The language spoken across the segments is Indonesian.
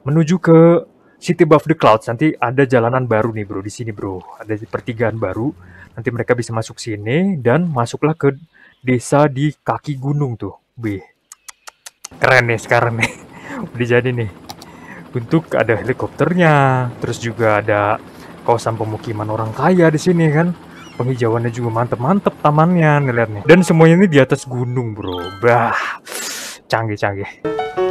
menuju ke City Above the Clouds. Nanti ada jalanan baru nih bro di sini bro. Ada pertigaan baru. Nanti mereka bisa masuk sini dan masuklah ke desa di kaki gunung tuh. Wih, keren nih sekarang nih. Udah jadi nih. Untuk ada helikopternya, terus juga ada kawasan pemukiman orang kaya di sini kan. Penghijauannya juga mantep-mantep tamannya nih lihat nih. Dan semuanya ini di atas gunung bro. Bah, canggih-canggih.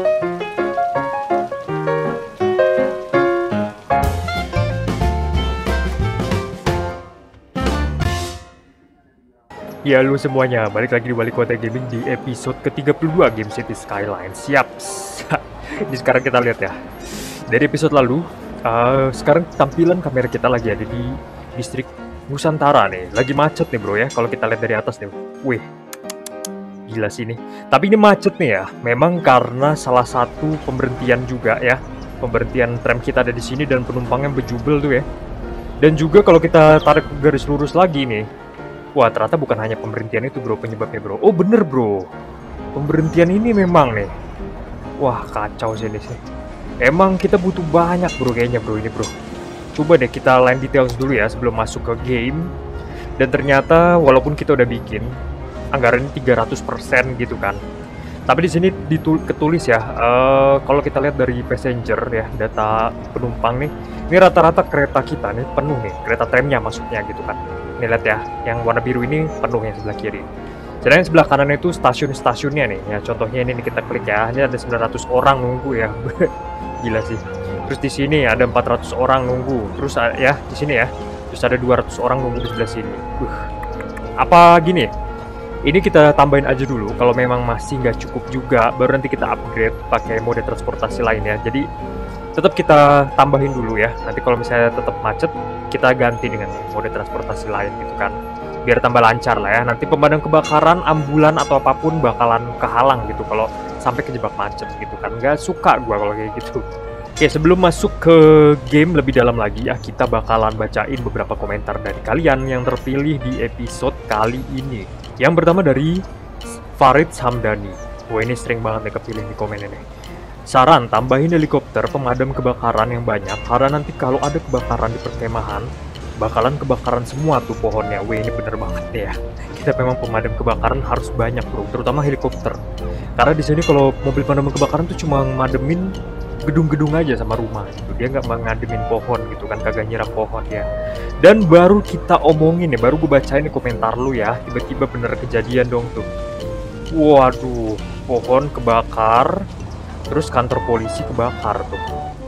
Ya lu semuanya, balik lagi di Wali Kota Gaming di episode ke-32 Game City Skylines. Siap. Jadi sekarang kita lihat ya. Dari episode lalu, sekarang tampilan kamera kita lagi ada di distrik Nusantara nih. Lagi macet nih bro ya, kalau kita lihat dari atas nih. Wih, gila sih ini. Tapi ini macet nih ya, memang karena salah satu pemberhentian juga ya. Pemberhentian tram kita ada di sini dan penumpangnya bejubel tuh ya. Dan juga kalau kita tarik garis lurus lagi nih, wah ternyata bukan hanya pemberhentian itu bro penyebabnya bro. Oh bener bro, pemberhentian ini memang nih. Wah kacau sih ini sih. Emang kita butuh banyak bro kayaknya bro ini bro. Coba deh kita line details dulu ya sebelum masuk ke game. Dan ternyata walaupun kita udah bikin anggarannya 300% gitu kan. Tapi di sini ketulis ya, kalau kita lihat dari passenger ya, data penumpang nih, ini rata-rata kereta kita nih penuh nih, kereta tramnya maksudnya gitu kan. Nih lihat ya, yang warna biru ini penuh yang sebelah kiri. Sedangkan yang sebelah kanan itu stasiun-stasiunnya nih, ya contohnya ini kita klik ya, ini ada 900 orang nunggu ya, gila sih. Terus di sini ada 400 orang nunggu, terus ya di sini ya, terus ada 200 orang nunggu di sebelah sini. Apa gini? Ini kita tambahin aja dulu, kalau memang masih nggak cukup juga, baru nanti kita upgrade pakai mode transportasi lain ya. Jadi tetap kita tambahin dulu ya. Nanti kalau misalnya tetap macet, kita ganti dengan mode transportasi lain gitu kan. Biar tambah lancar lah ya. Nanti pemadam kebakaran, ambulan atau apapun bakalan kehalang gitu kalau sampai kejebak macet gitu kan. Nggak suka gua kalau kayak gitu. Oke, sebelum masuk ke game lebih dalam lagi ya, kita bakalan bacain beberapa komentar dari kalian yang terpilih di episode kali ini. Yang pertama dari Farid Hamdani. Wah ini sering banget nih kepilih di komen ini. Saran, tambahin helikopter pemadam kebakaran yang banyak, karena nanti kalau ada kebakaran di perkemahan, bakalan kebakaran semua tuh pohonnya. Wah ini bener banget nih ya. Kita memang pemadam kebakaran harus banyak bro, terutama helikopter. Karena di sini kalau mobil pemadam kebakaran tuh cuma ngademin gedung-gedung aja sama rumah gitu. Dia nggak ngademin pohon gitu kan, kagak nyiram pohon ya. Dan baru kita omongin nih, baru gue bacain nih komentar lu ya, tiba-tiba bener kejadian dong tuh. Waduh, pohon kebakar, terus kantor polisi kebakar tuh.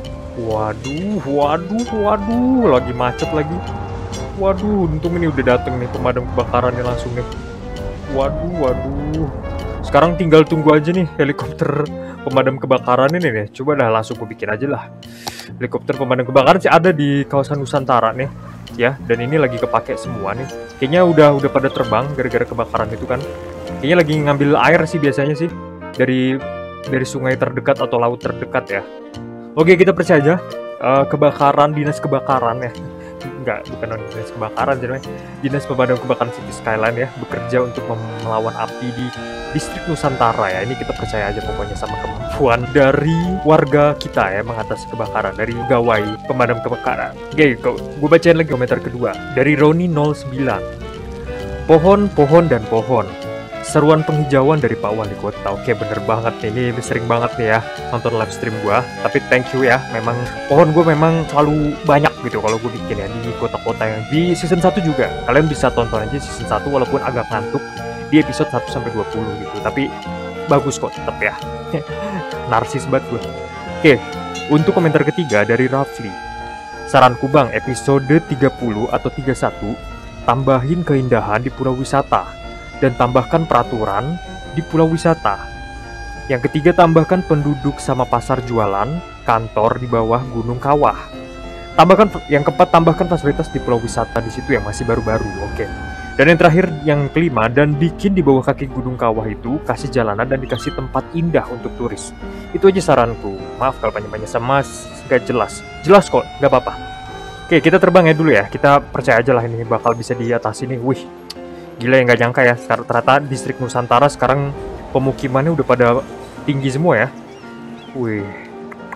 Waduh, lagi macet lagi. Waduh, untung ini udah dateng nih pemadam kebakarannya langsung nih. Waduh. Sekarang tinggal tunggu aja nih helikopter pemadam kebakaran ini nih. Coba dah langsung gue bikin aja lah. Helikopter pemadam kebakaran sih ada di kawasan Nusantara nih. Ya, dan ini lagi kepake semua nih. Kayaknya udah pada terbang gara-gara kebakaran itu kan. Kayaknya lagi ngambil air sih biasanya sih dari sungai terdekat atau laut terdekat ya. Oke, kita percaya aja. Dinas kebakaran ya. Enggak, bukan dinas kebakaran jadi dinas pemadam kebakaran City Skyline ya, bekerja untuk melawan api di distrik Nusantara ya. Ini kita percaya aja pokoknya sama kemampuan dari warga kita ya mengatasi kebakaran, dari pegawai pemadam kebakaran. Oke, gue bacain lagi komentar kedua dari Roni 09. Pohon dan pohon, seruan penghijauan dari Pak Wali Kota. Oke bener banget nih, ini sering banget nih ya nonton live stream gue. Tapi thank you ya, memang pohon gue memang selalu banyak gitu kalau gue bikin ya di kota-kota yang di season 1 juga. Kalian bisa tonton aja season 1 walaupun agak ngantuk di episode 1-20 gitu. Tapi bagus kok tetap ya. Narsis banget gue. Oke, untuk komentar ketiga dari Rafli. Saranku bang, episode 30 atau 31 tambahin keindahan di pulau wisata dan tambahkan peraturan di pulau wisata. Yang ketiga, tambahkan penduduk sama pasar jualan, kantor di bawah Gunung Kawah. Yang keempat, tambahkan fasilitas di pulau wisata di situ yang masih baru-baru. Oke. Dan yang terakhir, yang kelima, dan bikin di bawah kaki Gunung Kawah itu kasih jalanan dan dikasih tempat indah untuk turis. Itu aja saranku. Maaf kalau banyak-banyak sama gak jelas. Jelas kok, gak apa-apa. Oke, kita terbang ya dulu ya. Kita percaya aja lah ini bakal bisa diatasi nih. Wih, gila ya, nggak nyangka ya. Ternyata distrik Nusantara sekarang pemukimannya udah pada tinggi semua ya. Wih.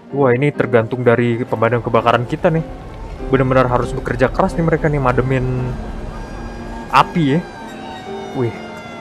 Wah, ini tergantung dari pemadam kebakaran kita nih. Benar-benar harus bekerja keras nih mereka nih mademin api ya. Wih,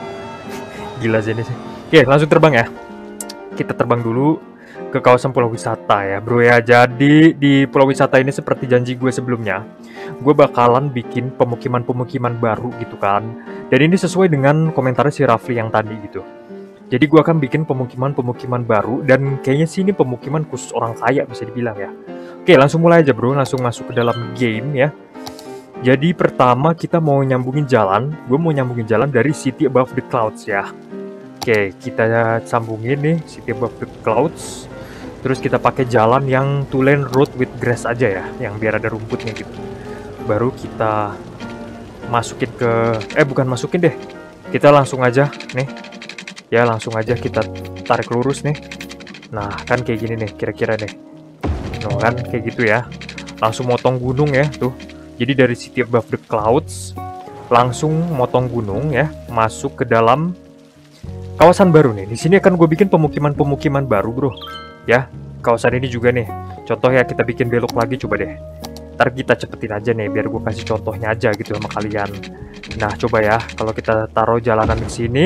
gila sih ini sih. Oke, langsung terbang ya. Kita terbang dulu ke kawasan pulau wisata ya bro ya. Jadi di pulau wisata ini seperti janji gue sebelumnya, gue bakalan bikin pemukiman-pemukiman baru gitu kan. Dan ini sesuai dengan komentarnya si Rafli yang tadi gitu. Jadi gue akan bikin pemukiman-pemukiman baru, dan kayaknya sih ini pemukiman khusus orang kaya bisa dibilang ya. Oke, langsung mulai aja bro, langsung masuk ke dalam game ya. Jadi pertama kita mau nyambungin jalan, gue mau nyambungin jalan dari City Above the Clouds ya. Oke, kita sambungin nih City Above the Clouds. Terus kita pakai jalan yang two lane road with grass aja ya, yang biar ada rumputnya gitu. Baru kita masukin ke, bukan masukin deh, kita langsung aja nih. Ya langsung aja kita tarik lurus nih. Nah kan kayak gini nih kira-kira nih. No kan kayak gitu ya. Langsung motong gunung ya tuh. Jadi dari City Above the Clouds langsung motong gunung ya, masuk ke dalam kawasan baru nih. Di sini akan gue bikin pemukiman-pemukiman baru bro. Ya kawasan ini juga nih. Contoh ya, kita bikin belok lagi coba deh. Ntar kita cepetin aja nih biar gue kasih contohnya aja gitu sama kalian. Nah coba ya, kalau kita taruh jalanan di sini.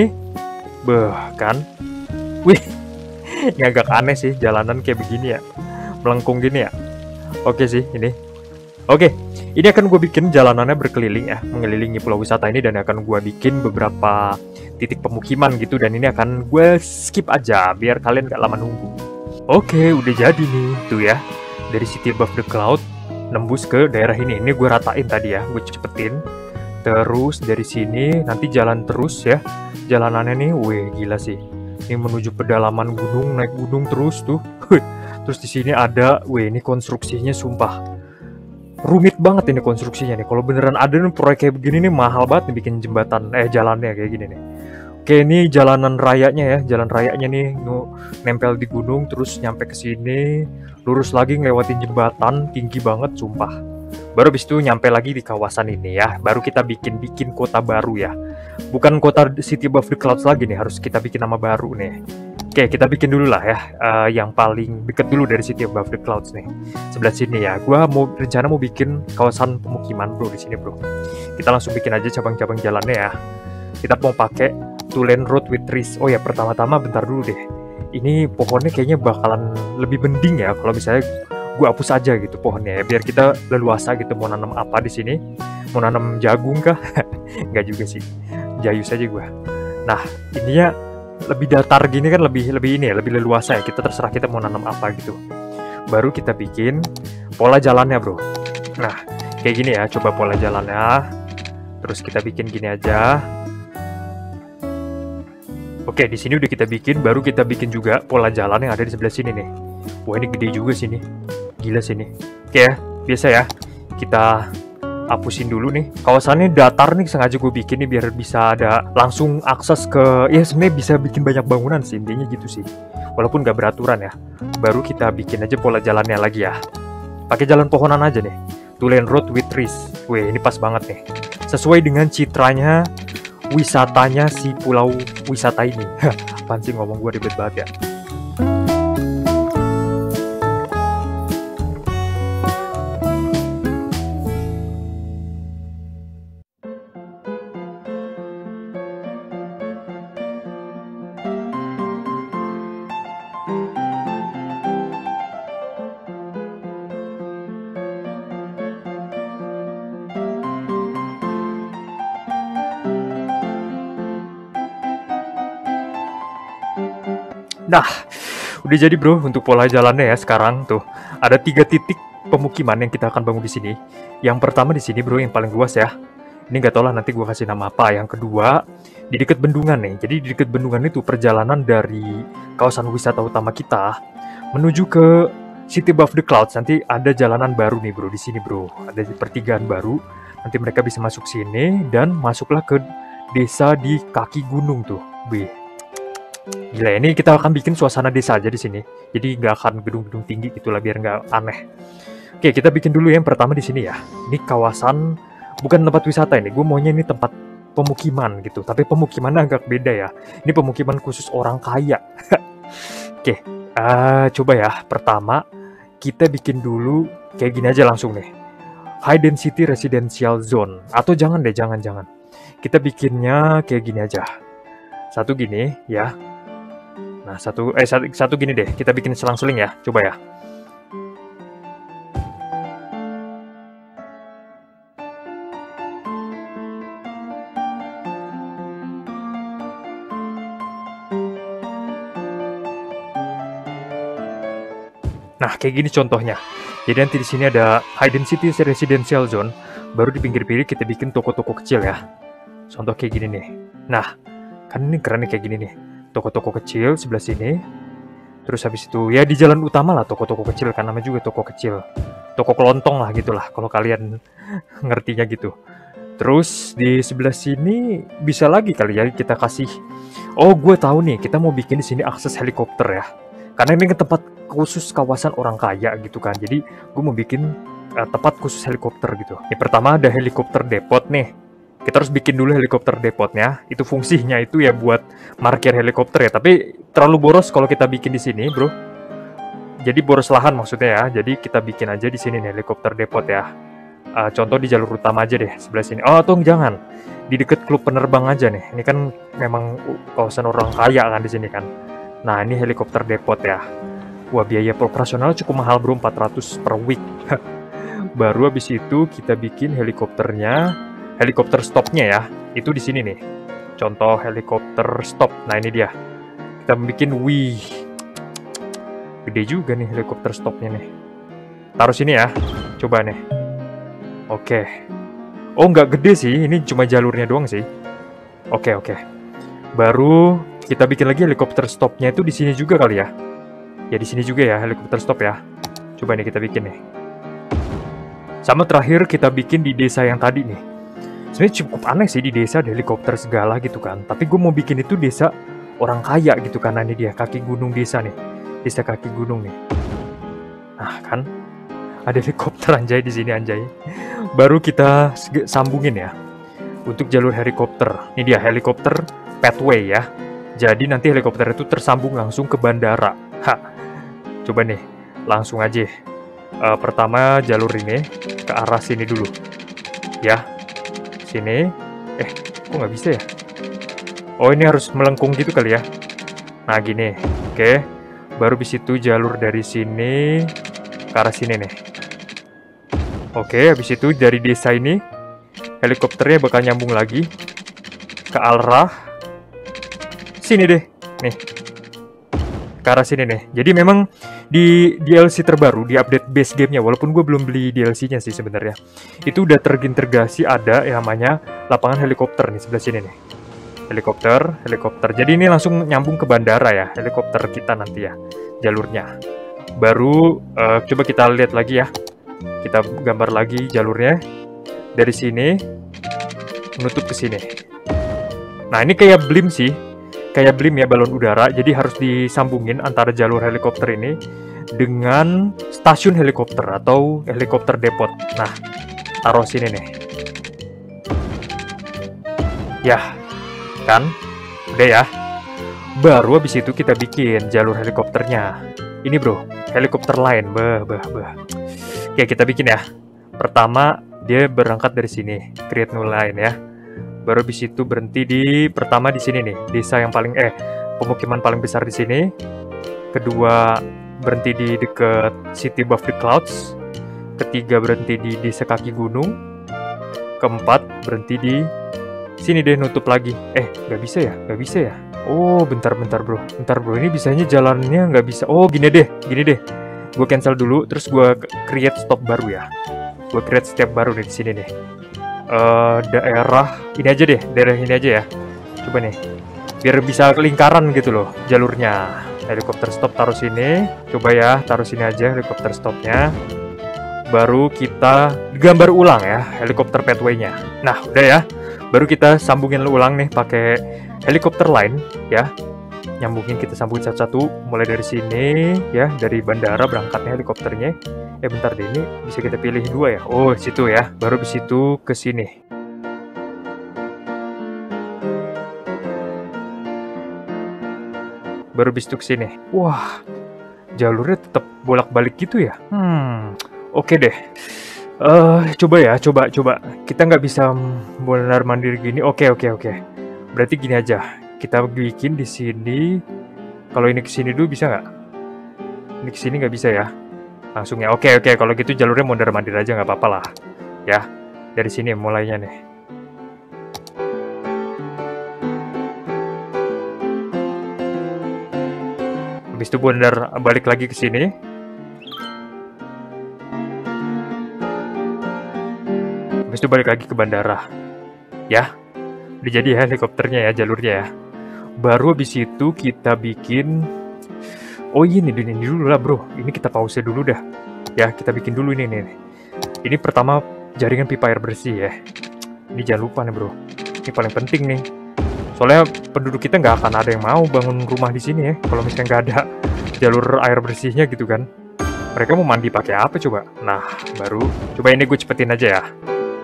Kan, wih, ini agak aneh sih jalanan kayak begini ya, melengkung gini ya. Oke sih ini. Oke, ini akan gue bikin jalanannya berkeliling ya, mengelilingi pulau wisata ini, dan akan gue bikin beberapa titik pemukiman gitu, dan ini akan gue skip aja biar kalian gak lama nunggu. Oke, udah jadi nih tuh ya, dari City Above the Cloud nembus ke daerah ini. Ini gue ratain tadi ya, gue cepetin. Terus dari sini nanti jalan terus ya. Jalanannya nih, wih gila sih. Ini menuju pedalaman gunung, naik gunung terus tuh. Terus di sini ada, wih ini konstruksinya sumpah rumit banget ini konstruksinya nih. Kalau beneran ada nih proyek kayak begini nih mahal banget nih bikin jembatan, jalannya kayak gini nih. Oke, ini jalanan rayanya ya, jalan rayanya nih nempel di gunung terus nyampe ke sini, lurus lagi ngelewatin jembatan tinggi banget sumpah. Baru habis itu nyampe lagi di kawasan ini ya. Baru kita bikin kota baru ya. Bukan kota City Above the Clouds lagi nih, harus kita bikin nama baru nih. Oke, kita bikin dulu lah ya. Yang paling deket dulu dari City Above the Clouds nih. Sebelah sini ya. Gua rencana mau bikin kawasan pemukiman bro di sini bro. Kita langsung bikin aja cabang-cabang jalannya ya. Kita mau pakai two lane road with trees. Oh ya, pertama-tama bentar dulu deh. Ini pohonnya kayaknya bakalan lebih mending ya kalau misalnya gue hapus aja gitu pohonnya ya, biar kita leluasa gitu mau nanam apa di sini. Mau nanam jagung kah? Nggak juga sih, jayus aja gue. Nah ininya lebih datar gini kan, lebih ini ya, lebih leluasa ya, kita terserah kita mau nanam apa gitu. Baru kita bikin pola jalannya bro. Nah kayak gini ya, coba pola jalannya. Terus kita bikin gini aja. Oke, di sini udah kita bikin, baru kita bikin juga pola jalan yang ada di sebelah sini nih. Wah ini gede juga sini, gila sini. Oke ya, biasa ya, kita hapusin dulu nih. Kawasannya datar nih, sengaja gue bikin nih biar bisa ada langsung akses ke, ya sebenarnya bisa bikin banyak bangunan sih, intinya gitu sih. Walaupun gak beraturan ya. Baru kita bikin aja pola jalannya lagi ya. Pakai jalan pohonan aja nih, two lane road with trees. Wih ini pas banget nih, sesuai dengan citranya wisatanya si pulau wisata ini. Apaan sih ngomong gue ribet banget ya. Nah, udah jadi bro untuk pola jalannya ya sekarang tuh. Ada 3 titik pemukiman yang kita akan bangun di sini. Yang pertama di sini bro, yang paling luas ya. Ini nggak tau lah nanti gue kasih nama apa. Yang kedua di dekat bendungan nih. Jadi di dekat bendungan itu perjalanan dari kawasan wisata utama kita menuju ke City Above the Clouds. Nanti ada jalanan baru nih bro di sini bro. Ada pertigaan baru. Nanti mereka bisa masuk sini dan masuklah ke desa di kaki gunung tuh. Wih. Gila, ini kita akan bikin suasana desa aja di sini. Jadi nggak akan gedung-gedung tinggi gitulah biar nggak aneh. Oke, kita bikin dulu yang pertama di sini ya. Ini kawasan, bukan tempat wisata ini. Gue maunya ini tempat pemukiman gitu. Tapi pemukimannya agak beda ya. Ini pemukiman khusus orang kaya. Oke, coba ya. Pertama kita bikin dulu kayak gini aja langsung nih. High density residential zone. Atau jangan deh, jangan. Kita bikinnya kayak gini aja. Satu gini ya. Nah, satu gini deh. Kita bikin selang-seling ya. Coba ya. Nah, kayak gini contohnya. Jadi nanti di sini ada high density residential zone, baru di pinggir-pinggir kita bikin toko-toko kecil ya. Contoh kayak gini nih. Nah, kan ini keren nih kayak gini nih. Toko-toko kecil sebelah sini. Terus habis itu ya di jalan utama lah toko-toko kecil, kan namanya juga toko kecil. Toko kelontong lah gitulah kalau kalian ngertinya gitu. Terus di sebelah sini bisa lagi kali ya kita kasih. Oh, gue tahu nih, kita mau bikin di sini akses helikopter ya. Karena ini ke tempat khusus kawasan orang kaya gitu kan. Jadi gue mau bikin tempat khusus helikopter gitu. Yang pertama ada helikopter depot nih. Kita harus bikin dulu helikopter depotnya. Itu fungsinya itu ya buat parkir helikopter ya. Tapi terlalu boros kalau kita bikin di sini, bro. Jadi boros lahan maksudnya ya. Jadi kita bikin aja di sini nih helikopter depot ya. Contoh di jalur utama aja deh sebelah sini. Oh, tunggu jangan. Di deket klub penerbang aja nih. Ini kan memang kawasan orang kaya kan di sini kan. Nah, ini helikopter depot ya. Wah, biaya operasional cukup mahal bro, 400 per week. Baru habis itu kita bikin helikopternya, helikopter stopnya ya. Itu di sini nih. Contoh helikopter stop. Nah, ini dia. Kita bikin, wih. Gede juga nih helikopter stopnya nih. Taruh sini ya. Coba nih. Oke. Oh, nggak gede sih. Ini cuma jalurnya doang sih. Oke. Baru kita bikin lagi helikopter stopnya itu di sini juga kali ya. Ya di sini juga ya helikopter stop ya. Coba nih kita bikin nih. Sama terakhir kita bikin di desa yang tadi nih. Sebenarnya cukup aneh sih di desa ada helikopter segala gitu kan. Tapi gue mau bikin itu desa orang kaya gitu kan. Nah, ini dia kaki gunung desa nih. Desa kaki gunung nih. Nah kan ada helikopter anjay di sini anjay. Baru kita sambungin ya. Untuk jalur helikopter. Ini dia helikopter pathway ya. Jadi nanti helikopter itu tersambung langsung ke bandara. Coba nih, langsung aja. Pertama jalur ini ke arah sini dulu. Ya, sini. Kok nggak bisa ya? Oh, ini harus melengkung gitu kali ya. Nah, gini. Oke. Baru di situ jalur dari sini ke arah sini nih. Oke, habis itu dari desa ini helikopternya bakal nyambung lagi ke arah sini deh, nih. Ke arah sini nih. Jadi memang di DLC terbaru, di update base gamenya, walaupun gue belum beli DLC-nya sih sebenarnya, itu udah terintegrasi ada yang namanya lapangan helikopter nih sebelah sini nih. Helikopter. Jadi ini langsung nyambung ke bandara ya, helikopter kita nanti ya, jalurnya. Baru coba kita lihat lagi ya. Kita gambar lagi jalurnya. Dari sini menutup ke sini. Nah, ini kayak blim sih. Kayak blim ya, balon udara. Jadi harus disambungin antara jalur helikopter ini dengan stasiun helikopter atau helikopter depot. Nah, taruh sini nih. Ya, kan? Udah ya. Baru habis itu kita bikin jalur helikopternya. Ini bro, helikopter line. Oke, kita bikin ya. Pertama, dia berangkat dari sini. Create new line ya. Baru habis itu berhenti di pertama di sini nih, desa yang paling pemukiman paling besar di sini. Kedua berhenti di dekat City Above the Clouds. Ketiga berhenti di desa kaki gunung. Keempat berhenti di sini deh, nutup lagi. Nggak bisa ya. Oh, bentar bro. Ini bisanya jalannya nggak bisa. Oh, gini deh. Gue cancel dulu, terus gue create stop baru ya. Gue create step baru nih di sini nih. Daerah ini aja ya. Coba nih, biar bisa lingkaran gitu loh jalurnya. Helikopter stop taruh sini. Coba ya, taruh sini aja helikopter stopnya. Baru kita gambar ulang ya helikopter pathway-nya. Nah, udah ya. Baru kita sambungin ulang nih pakai helikopter line ya. Nyambungin, kita sambungin satu-satu. Mulai dari sini ya, dari bandara berangkatnya helikopternya. Bentar deh, ini bisa kita pilih dua ya. Oh, situ ya. Baru di situ ke sini. Baru bis itu ke sini. Wah, jalurnya tetap bolak-balik gitu ya? Oke deh. Coba ya, coba. Kita nggak bisa benar mandiri gini. Oke. Berarti gini aja. Kita bikin di sini. Kalau ini ke sini dulu bisa nggak? Ini ke sini nggak bisa ya? Langsung ya. Oke. Kalau gitu jalurnya mondar mandir aja nggak apa-apa lah. Ya, dari sini mulainya nih. Habis itu mondar balik lagi ke sini. Habis itu balik lagi ke bandara. Ya, udah jadi ya helikopternya ya, jalurnya ya. Baru habis itu kita bikin... Oh ini dulu lah bro. Ini kita pause dulu dah. Ya, kita bikin dulu ini nih. Ini pertama jaringan pipa air bersih ya. Ini jangan lupa nih bro. Ini paling penting nih. Soalnya penduduk kita nggak akan ada yang mau bangun rumah di sini ya. Kalau misalnya nggak ada jalur air bersihnya gitu kan. Mereka mau mandi pakai apa coba? Nah, baru coba ini gue cepetin aja ya.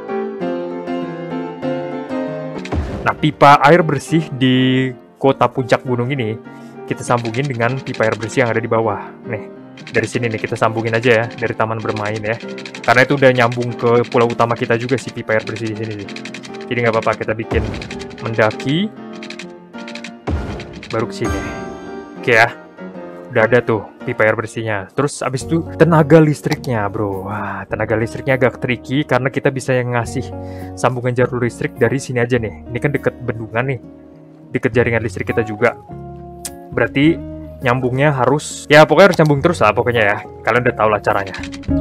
Nah, pipa air bersih di kota puncak gunung ini kita sambungin dengan pipa air bersih yang ada di bawah. Nih, dari sini nih kita sambungin aja ya, dari taman bermain ya. Karena itu udah nyambung ke pulau utama kita juga si pipa air bersih di sini nih. Jadi nggak apa-apa kita bikin mendaki baru ke sini. Oke ya. Udah ada tuh pipa air bersihnya. Terus abis itu tenaga listriknya bro. Wah, tenaga listriknya agak tricky karena kita bisa yang ngasih sambungan jalur listrik dari sini aja nih. Ini kan deket bendungan nih, deket jaringan listrik kita juga. Berarti nyambungnya harus, ya pokoknya harus nyambung terus lah pokoknya ya. Kalian udah tau lah caranya.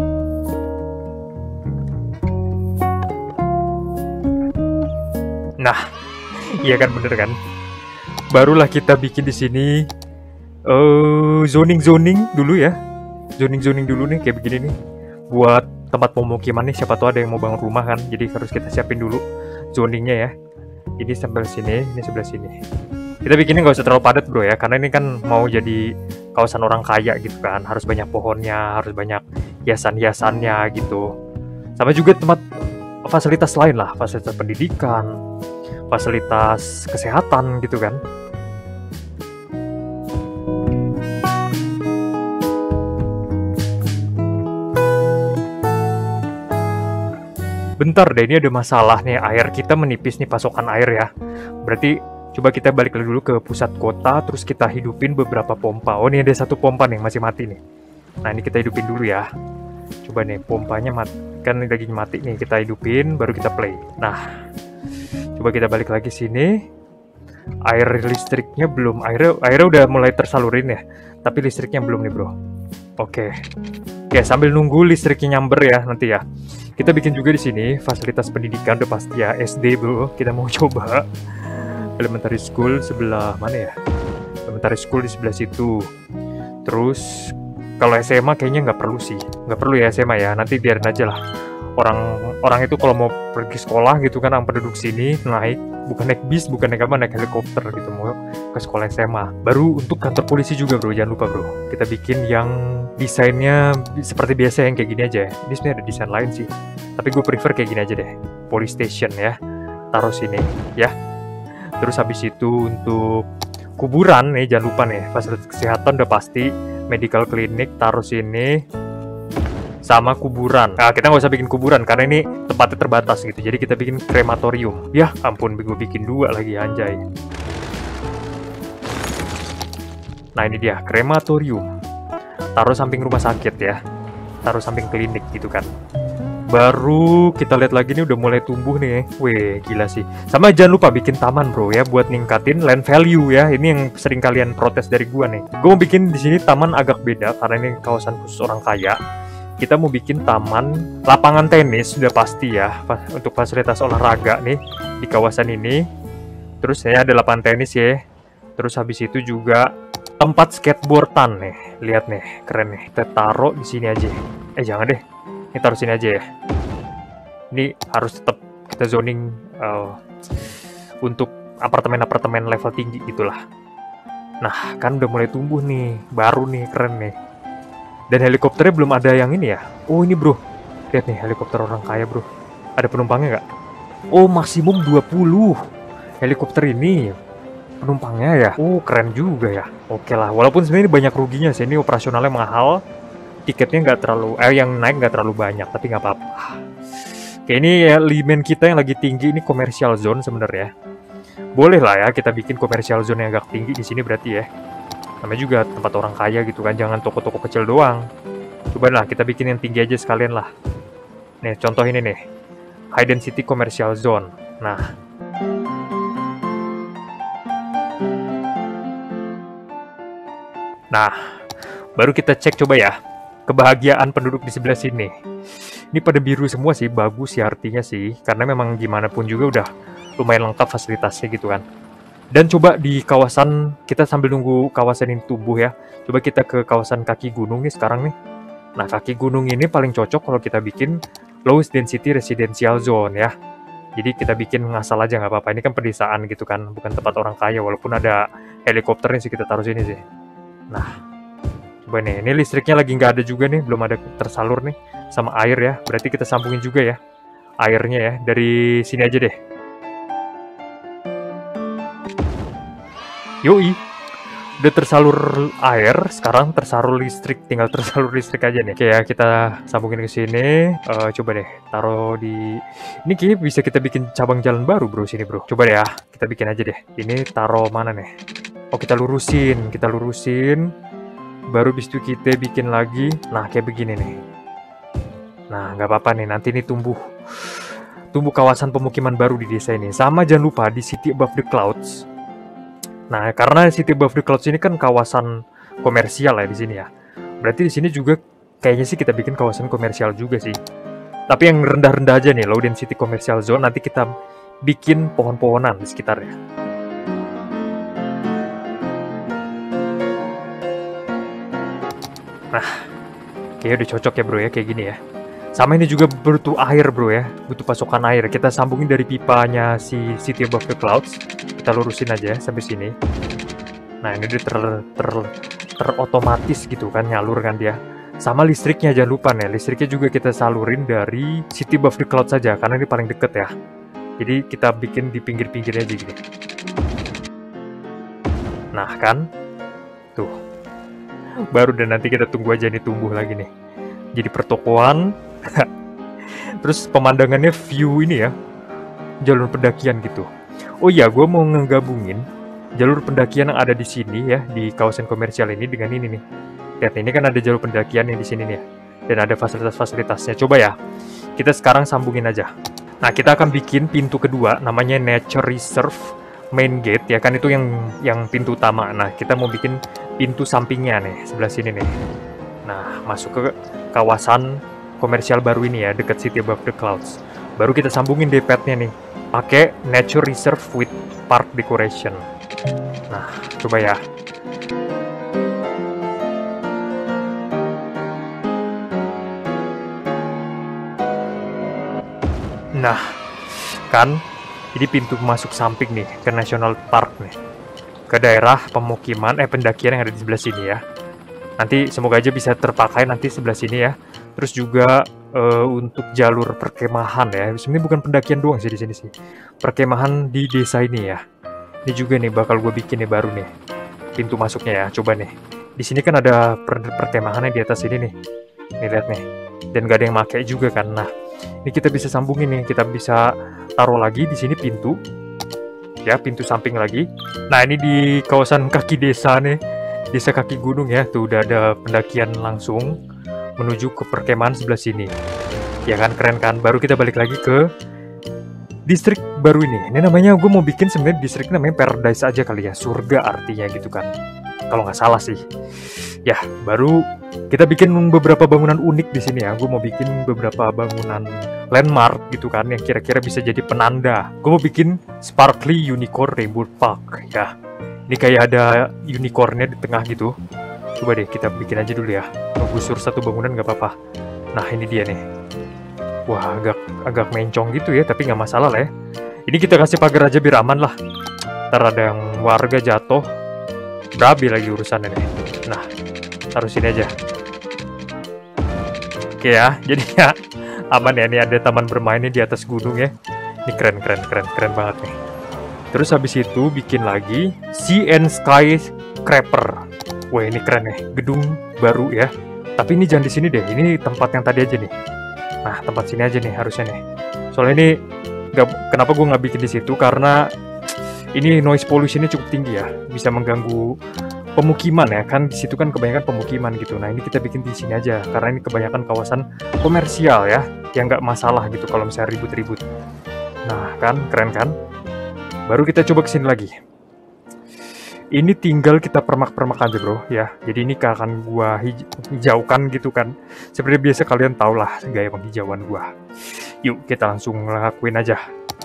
Nah, iya kan, bener kan? Barulah kita bikin di sini zoning dulu ya. Zoning dulu nih kayak begini nih. Buat tempat pemukiman nih, siapa tahu ada yang mau bangun rumah kan. Jadi harus kita siapin dulu zoningnya ya. Ini sampai sini, ini sebelah sini. Kita bikinnya nggak usah terlalu padat bro ya, karena ini kan mau jadi kawasan orang kaya gitu kan. Harus banyak pohonnya, harus banyak hiasan-hiasannya gitu. Sama juga tempat fasilitas lain lah, fasilitas pendidikan, fasilitas kesehatan gitu kan. Bentar deh, ini ada masalah nih, air kita menipis nih, pasokan air ya. Berarti coba kita balik dulu ke pusat kota, terus kita hidupin beberapa pompa. Oh, ini ada satu pompa nih, masih mati nih. Nah, ini kita hidupin dulu ya. Coba nih, pompanya mati, kan lagi mati nih, kita hidupin, baru kita play. Nah, coba kita balik lagi sini. Air listriknya belum, airnya udah mulai tersalurin ya, tapi listriknya belum nih bro. Oke, sambil nunggu listriknya nyamber ya nanti ya. Kita bikin juga di sini fasilitas pendidikan udah pasti ya, SD bro. Kita mau coba elementary school sebelah mana ya? Elementary school di sebelah situ. Terus kalau SMA kayaknya nggak perlu sih, nggak perlu ya SMA ya. Nanti biarin aja lah. Orang itu kalau mau pergi sekolah gitu kan, yang penduduk sini bukan naik bis, bukan naik apa, naik helikopter gitu mau ke sekolah SMA. Baru untuk kantor polisi juga bro, jangan lupa bro. Kita bikin yang desainnya seperti biasa yang kayak gini aja ya. Ini sebenarnya ada desain lain sih, tapi gue prefer kayak gini aja deh. Police station ya, taruh sini ya. Terus habis itu untuk kuburan nih, jangan lupa nih, fasilitas kesehatan udah pasti, medical clinic taruh sini. Sama kuburan. Nah, kita nggak usah bikin kuburan karena ini tempatnya terbatas gitu. Jadi kita bikin krematorium. Ya ampun, gue bikin dua lagi anjay. Nah ini dia krematorium. Taruh samping rumah sakit ya. Taruh samping klinik gitu kan. Baru kita lihat lagi nih udah mulai tumbuh nih. Weh gila sih. Sama jangan lupa bikin taman bro ya, buat ningkatin land value ya. Ini yang sering kalian protes dari gua nih. Gue mau bikin di sini taman agak beda karena ini kawasan khusus orang kaya. Kita mau bikin taman, lapangan tenis sudah pasti ya, untuk fasilitas olahraga nih di kawasan ini. Terus ya ada lapangan tenis ya. Terus habis itu juga tempat skateboardan nih. Lihat nih, keren nih. Kita taruh di sini aja. Jangan deh. Ini taruh sini aja ya. Ini harus tetap kita zoning untuk apartemen-apartemen level tinggi gitulah. Nah, kan udah mulai tumbuh nih, baru nih, keren nih. Dan helikopternya belum ada yang ini ya. Oh ini bro, lihat nih helikopter orang kaya bro. Ada penumpangnya nggak? Oh maksimum 20 helikopter ini penumpangnya ya. Oh keren juga ya. Oke lah, walaupun sebenarnya banyak ruginya sih, ini operasionalnya mahal, tiketnya nggak terlalu, yang naik nggak terlalu banyak, tapi nggak apa-apa. Oke, ini ya limen kita yang lagi tinggi, ini commercial zone sebenarnya. Boleh lah ya kita bikin commercial zone yang agak tinggi di sini berarti ya. Namanya juga tempat orang kaya gitu kan, jangan toko-toko kecil doang. Coba lah kita bikin yang tinggi aja sekalian lah. Nih, contoh ini nih, high density commercial zone. Nah, baru kita cek coba ya, kebahagiaan penduduk di sebelah sini. Ini pada biru semua sih, bagus ya artinya sih, karena memang gimana pun juga udah lumayan lengkap fasilitasnya gitu kan. Dan coba di kawasan, kita sambil nunggu kawasan ini tumbuh ya, coba kita ke kawasan kaki gunung nih sekarang nih. Nah, kaki gunung ini paling cocok kalau kita bikin lowest density residential zone ya. Jadi kita bikin ngasal aja nggak apa-apa, ini kan pedesaan gitu kan, bukan tempat orang kaya, walaupun ada helikopternya sih kita taruh sini sih. Nah, coba nih, ini listriknya lagi nggak ada juga nih, belum ada tersalur nih, sama air ya, berarti kita sambungin juga ya, airnya ya, dari sini aja deh. Yoi, udah tersalur air, sekarang tersalur listrik, tinggal tersalur listrik aja nih. Oke ya, kita sambungin ke sini, coba deh, taruh di, ini kayaknya bisa kita bikin cabang jalan baru bro, sini bro. Coba deh ya, kita bikin aja deh, ini taruh mana nih? Oh, kita lurusin, baru bis itu kita bikin lagi. Nah, kayak begini nih. Nah, nggak apa-apa nih, nanti ini tumbuh kawasan pemukiman baru di desa ini. Sama jangan lupa di City Above the Clouds. Nah, karena City Above the Clouds ini kan kawasan komersial ya di sini ya. Berarti di sini juga kayaknya sih kita bikin kawasan komersial juga sih. Tapi yang rendah-rendah aja nih, low density commercial zone, nanti kita bikin pohon-pohonan di sekitarnya. Nah, kayaknya udah cocok ya bro ya, kayak gini ya. Sama ini juga butuh air bro ya, butuh pasokan air. Kita sambungin dari pipanya si City Above the Clouds. Kita lurusin aja ya, sampai sini. Nah, ini udah terotomatis gitu kan, nyalur kan dia. Sama listriknya jangan lupa nih, listriknya juga kita salurin dari City Above the Clouds saja, karena ini paling deket ya. Jadi kita bikin di pinggir-pinggirnya aja gini. Nah kan, tuh. Baru dan nanti kita tunggu aja nih tumbuh lagi nih. Jadi pertokoan. Terus pemandangannya view ini ya, jalur pendakian gitu. Oh iya, gue mau ngegabungin jalur pendakian yang ada di sini ya, di kawasan komersial ini dengan ini nih. Lihat, ini kan ada jalur pendakian yang di sini nih ya. Dan ada fasilitas-fasilitasnya. Coba ya, kita sekarang sambungin aja. Nah, kita akan bikin pintu kedua, namanya Nature Reserve Main Gate ya kan, itu yang pintu utama. Nah, kita mau bikin pintu sampingnya nih, sebelah sini nih. Nah, masuk ke kawasan komersial baru ini ya, dekat City Above the Clouds. Baru kita sambungin D-pad-nya nih, pakai Nature Reserve with Park Decoration. Nah, coba ya. Nah, kan, ini pintu masuk samping nih, ke National Park nih. Ke daerah pemukiman, pendakian yang ada di sebelah sini ya. Nanti semoga aja bisa terpakai nanti sebelah sini ya. Terus juga untuk jalur perkemahan ya. Sebenarnya bukan pendakian doang sih di sini sih. Perkemahan di desa ini ya. Ini juga nih bakal gue bikin nih baru nih. Pintu masuknya ya, coba nih. Di sini kan ada perkemahannya di atas ini nih. Nih lihat nih. Dan gak ada yang pakai juga kan. Nah, ini kita bisa sambungin nih. Kita bisa taruh lagi di sini pintu. Ya, pintu samping lagi. Nah, ini di kawasan kaki desa nih, desa kaki gunung ya, tuh udah ada pendakian langsung menuju ke perkemahan sebelah sini. Ya kan, keren kan? Baru kita balik lagi ke distrik baru ini. Ini namanya, gue mau bikin sebenarnya distrik namanya Paradise aja kali ya, surga artinya gitu kan, kalau nggak salah sih. Ya, baru kita bikin beberapa bangunan unik di sini ya. Gue mau bikin beberapa bangunan landmark gitu kan, yang kira-kira bisa jadi penanda. Gue mau bikin Sparkly Unicorn Rainbow Park ya. Ini kayak ada unicornnya di tengah gitu. Coba deh kita bikin aja dulu ya. Menggusur satu bangunan nggak apa-apa. Nah, ini dia nih. Wah, agak mencong gitu ya, tapi nggak masalah lah ya. Ini kita kasih pagar aja biar aman lah. Ntar ada yang warga jatuh, berabi lagi urusannya nih. Nah, taruh sini aja. Oke ya, jadi ya aman ya. Ini ada taman bermainnya di atas gunung ya. Ini keren banget nih. Terus habis itu bikin lagi Sea and Sky Scrapper. Wah, ini keren nih, gedung baru ya. Tapi ini jangan di sini deh, ini tempat yang tadi aja nih. Nah, tempat sini aja nih harusnya nih. Soalnya ini kenapa gue nggak bikin di situ, karena ini noise pollution-nya cukup tinggi ya, bisa mengganggu pemukiman ya kan. Di situ kan kebanyakan pemukiman gitu. Nah, ini kita bikin di sini aja karena ini kebanyakan kawasan komersial ya, yang nggak masalah gitu kalau misalnya ribut-ribut. Nah, kan keren kan? Baru kita coba kesini lagi. Ini tinggal kita permak-permak aja bro ya. Jadi ini akan gua hijaukan gitu kan. Seperti biasa kalian tau lah gaya penghijauan gua. Yuk kita langsung lakuin aja.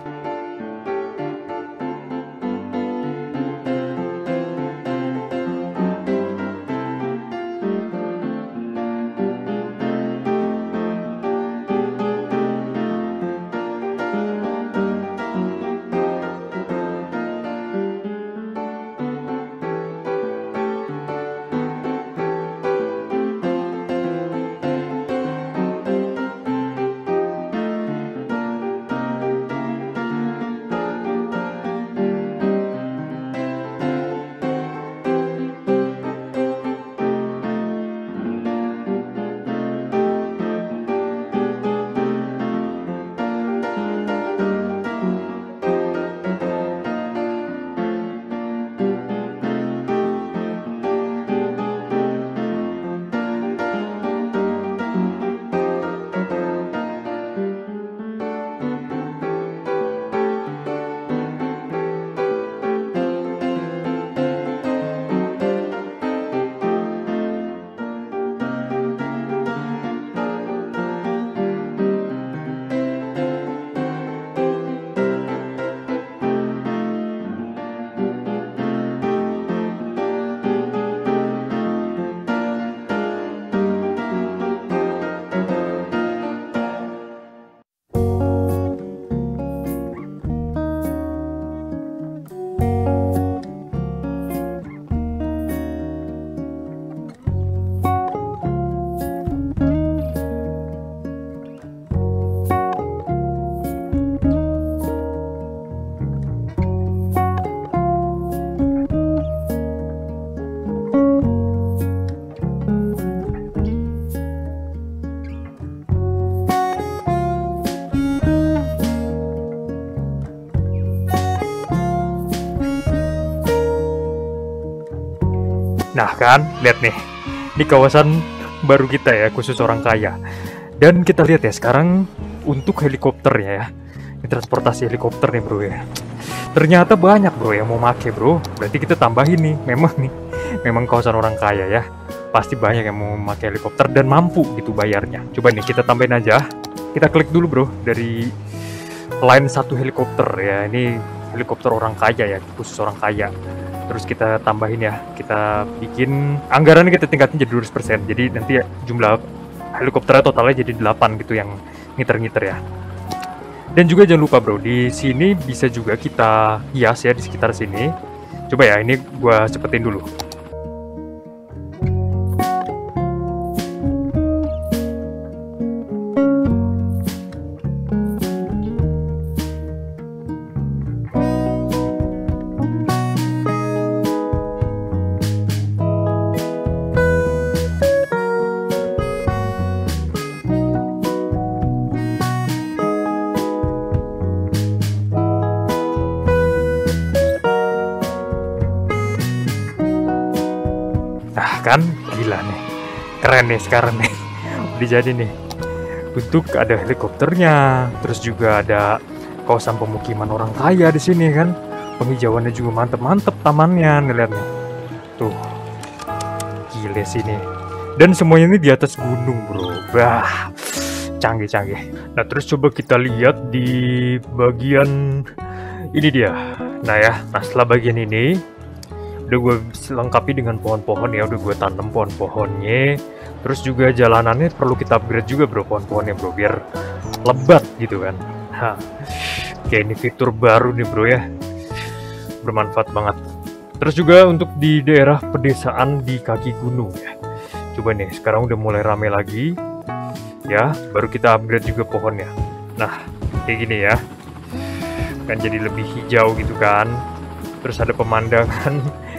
Nah kan, lihat nih, ini kawasan baru kita ya, khusus orang kaya. Dan kita lihat ya sekarang untuk helikopternya ya, ini transportasi helikopter nih bro ya. Ternyata banyak bro yang mau make bro, berarti kita tambahin nih, memang kawasan orang kaya ya. Pasti banyak yang mau make helikopter dan mampu gitu bayarnya. Coba nih kita tambahin aja, kita klik dulu bro, dari line 1 helikopter ya, ini helikopter orang kaya ya, khusus orang kaya. Terus kita tambahin ya, kita bikin anggarannya kita tingkatin jadi 200%. Jadi nanti ya, jumlah helikopternya totalnya jadi 8 gitu yang ngiter-ngiter ya. Dan juga jangan lupa bro, di sini bisa juga kita hias ya di sekitar sini. Coba ya, ini gua cepetin dulu. Kan gila nih, keren nih sekarang nih. Udah jadi nih, untuk ada helikopternya, terus juga ada kawasan pemukiman orang kaya di sini kan, penghijauannya juga mantep-mantep tamannya, nih lihat nih, tuh gile sini. Dan semuanya ini di atas gunung bro, bah canggih-canggih. Nah terus coba kita lihat di bagian ini dia. Nah ya, nah setelah bagian ini udah gue lengkapi dengan pohon-pohon ya, udah gue tanam pohon-pohonnya. Terus juga jalanannya perlu kita upgrade juga bro, pohon-pohonnya bro, biar lebat gitu kan. Nah, oke, ini fitur baru nih bro ya, bermanfaat banget. Terus juga untuk di daerah pedesaan di kaki gunung ya, coba nih sekarang udah mulai rame lagi ya, baru kita upgrade juga pohonnya. Nah kayak gini ya, kan jadi lebih hijau gitu kan. Terus ada pemandangan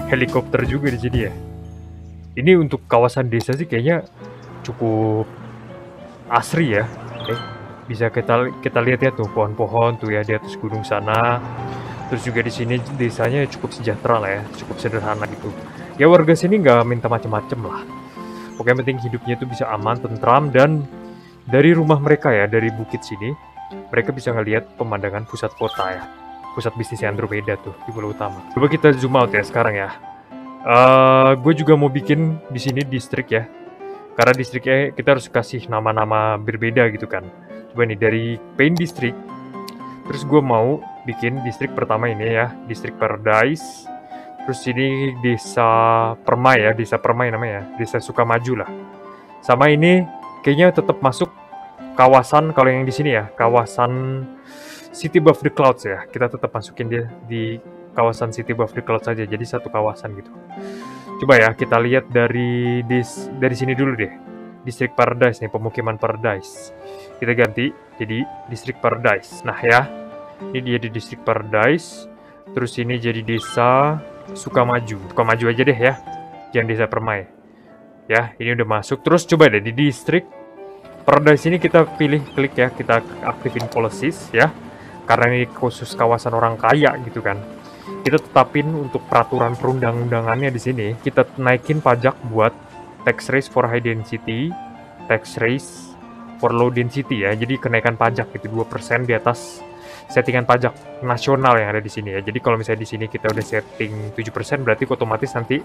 helikopter juga di sini ya. Ini untuk kawasan desa sih kayaknya cukup asri ya. Bisa kita lihat ya tuh pohon-pohon tuh ya di atas gunung sana. Terus juga di sini desanya cukup sejahtera lah ya, cukup sederhana gitu. Ya warga sini nggak minta macem-macem lah. Pokoknya penting hidupnya itu bisa aman, tentram, dan dari rumah mereka ya, dari bukit sini, mereka bisa ngelihat pemandangan pusat kota ya. Pusat bisnis Andromeda tuh di Pulau Utama. Coba kita zoom out ya sekarang ya. Gue juga mau bikin di sini distrik ya. Karena distriknya kita harus kasih nama-nama berbeda gitu kan. Coba nih dari Paint District. Terus gue mau bikin distrik pertama ini ya, distrik Paradise. Terus ini desa Permai ya, desa Permai namanya, desa Sukamaju lah. Sama ini kayaknya tetap masuk kawasan, kalau yang di sini ya, kawasan City Above the Clouds ya. Kita tetap masukin dia di kawasan City Above the Clouds saja, jadi satu kawasan gitu. Coba ya kita lihat dari sini dulu deh. Distrik Paradise nih, pemukiman Paradise. Kita ganti jadi distrik Paradise. Nah ya, ini dia di distrik Paradise. Terus ini jadi desa Sukamaju. Sukamaju aja deh ya, jangan desa Permai. Ya, ini udah masuk. Terus coba deh di distrik Paradise ini kita pilih, klik ya, kita aktifin policies ya. Karena ini khusus kawasan orang kaya gitu kan. Kita tetapin untuk peraturan perundang-undangannya di sini. Kita naikin pajak buat tax raise for high density, tax raise for low density ya. Jadi kenaikan pajak itu 2% di atas settingan pajak nasional yang ada di sini ya. Jadi kalau misalnya di sini kita udah setting 7%, berarti otomatis nanti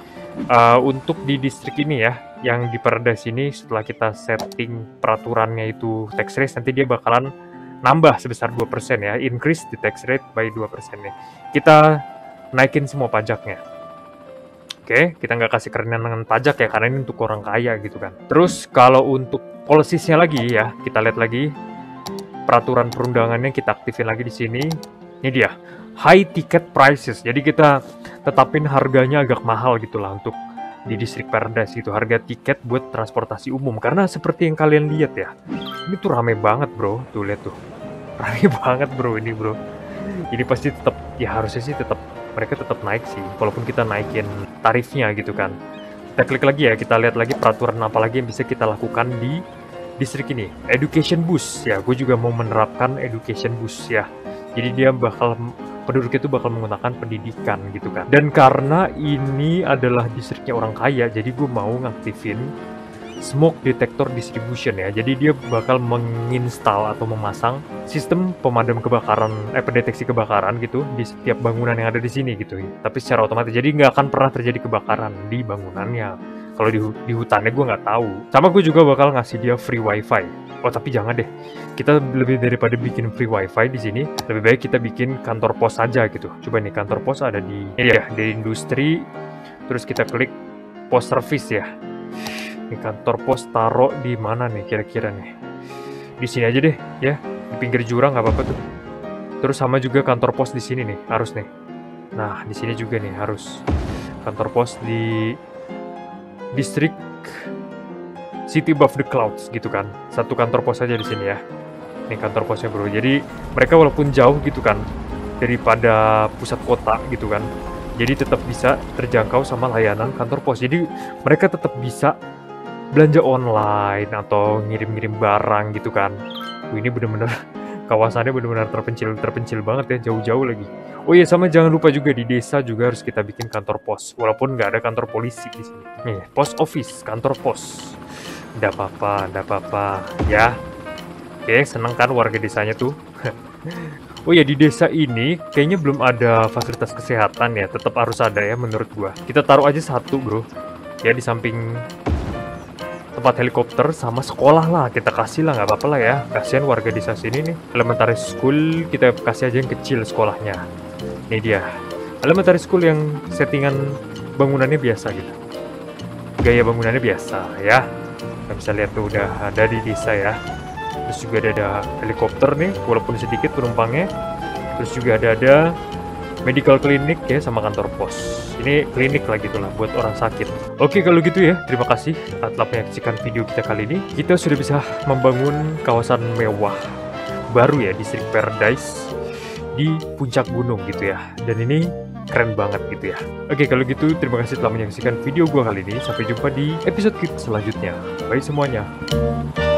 untuk di distrik ini ya, yang di Paradise ini setelah kita setting peraturannya itu tax rate, nanti dia bakalan nambah sebesar 2% ya, increase the tax rate by 2% nih. Kita naikin semua pajaknya. Oke, kita nggak kasih kerenangan pajak ya, karena ini untuk orang kaya gitu kan. Terus kalau untuk policies-nya lagi ya, kita lihat lagi peraturan perundangannya, kita aktifin lagi di sini. Ini dia, high ticket prices. Jadi kita tetapin harganya agak mahal gitulah untuk di distrik Paradise itu, harga tiket buat transportasi umum. Karena seperti yang kalian lihat ya, ini tuh rame banget bro. Tuh lihat tuh, rame banget bro ini bro. Ini pasti tetap ya, harusnya sih tetap mereka tetap naik sih, walaupun kita naikin tarifnya gitu kan. Kita klik lagi ya, kita lihat lagi peraturan apa lagi yang bisa kita lakukan di distrik ini. Education boost ya, gue juga mau menerapkan education boost ya. Jadi dia penduduk itu bakal menggunakan pendidikan gitu kan. Dan karena ini adalah distriknya orang kaya, jadi gue mau ngaktifin smoke detector distribution ya. Jadi dia bakal menginstal atau memasang sistem pemadam kebakaran, pendeteksi kebakaran gitu di setiap bangunan yang ada di sini gitu ya. Tapi secara otomatis, jadi nggak akan pernah terjadi kebakaran di bangunannya. Kalau di hutannya gue nggak tahu. Sama gue juga bakal ngasih dia free wifi. Oh tapi jangan deh, kita lebih daripada bikin free wifi di sini, lebih baik kita bikin kantor pos aja gitu. Coba nih, kantor pos ada di ini ya, di industri. Terus kita klik pos service ya. Ini kantor pos taruh di mana nih kira-kira nih? Di sini aja deh ya, di pinggir jurang nggak apa-apa tuh. Terus sama juga kantor pos di sini nih, harus nih. Nah di sini juga nih harus kantor pos di distrik City Above the Clouds gitu kan. Satu kantor pos aja di sini ya. Ini kantor posnya bro. Jadi mereka walaupun jauh gitu kan daripada pusat kota gitu kan, jadi tetap bisa terjangkau sama layanan kantor pos. Jadi mereka tetap bisa belanja online atau ngirim-ngirim barang gitu kan. Ini bener-bener kawasannya bener-bener terpencil banget ya, jauh-jauh lagi. Oh iya, sama jangan lupa juga di desa juga harus kita bikin kantor pos, walaupun nggak ada kantor polisi di sini. Nih, post office, kantor pos. Nggak apa-apa ya. Oke, seneng kan warga desanya tuh. Oh ya, di desa ini kayaknya belum ada fasilitas kesehatan ya, tetap harus ada ya menurut gua. Kita taruh aja satu bro, ya di samping tempat helikopter sama sekolah lah, kita kasih lah, nggak apa-apa lah ya. Kasihan warga desa sini nih. Elementary school kita kasih aja yang kecil sekolahnya. Ini dia, elementary school yang settingan bangunannya biasa gitu. Gaya bangunannya biasa ya. Kita bisa lihat tuh udah ada di desa ya. Terus juga ada helikopter nih, walaupun sedikit penumpangnya. Terus juga ada medical clinic ya, sama kantor pos. Ini klinik lah gitulah buat orang sakit. Oke kalau gitu ya, terima kasih telah menyaksikan video kita kali ini. Kita sudah bisa membangun kawasan mewah baru ya, distrik Paradise di puncak gunung gitu ya. Dan ini keren banget gitu ya. Oke, kalau gitu terima kasih telah menyaksikan video gua kali ini. Sampai jumpa di episode selanjutnya. Bye semuanya.